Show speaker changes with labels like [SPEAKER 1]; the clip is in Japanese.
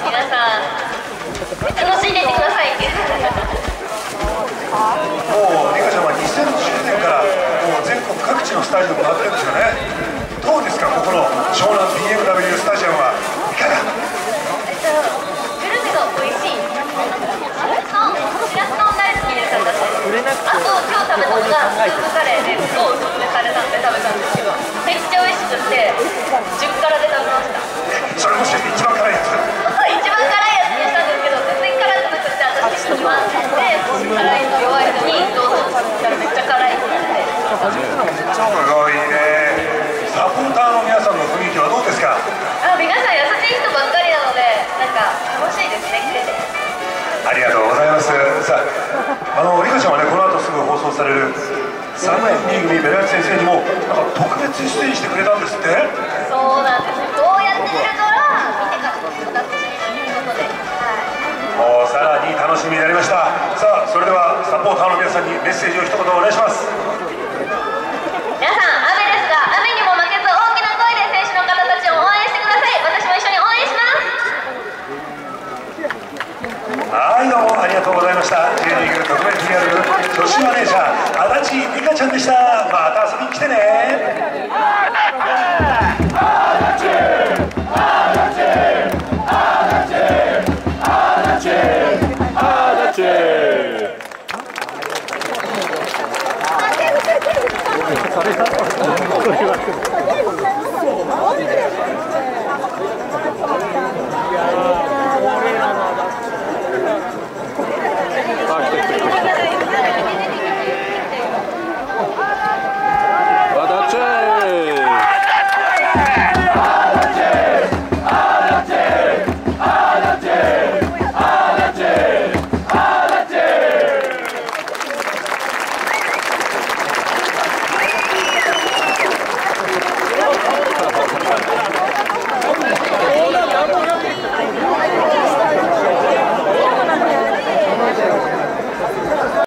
[SPEAKER 1] 皆さん楽しんでいってください。
[SPEAKER 2] もうリカちゃんは2010年からもう全国各地のスタジアム回ってるんですよね。どうですか、ここの湘南 BMW スタジアムはいかが？
[SPEAKER 1] グルメが美味しい。しらす丼大好きです、私。あと今日食べたのがスープカレーで、すごいおすすめされたんで食べたんですけど、めっちゃ美味しくて10辛で食べました。
[SPEAKER 2] それもしかして一番辛いやつ？
[SPEAKER 1] 一番辛いやつにしたんですけど、全然辛くなくて、私一番で辛いの弱い人にどうぞって言ったらめっちゃ辛いって言って。
[SPEAKER 2] すごいね。サポーターの皆さんの雰囲気はどうですか？
[SPEAKER 1] 皆さん優しい人ばっかりなので、なんか楽しいですね、来てて。
[SPEAKER 2] ありがとうございます。さあ、リカちゃんはね、この後すぐ放送される3年 B 組ベラル先生にもなんか特別出演してくれたんですって。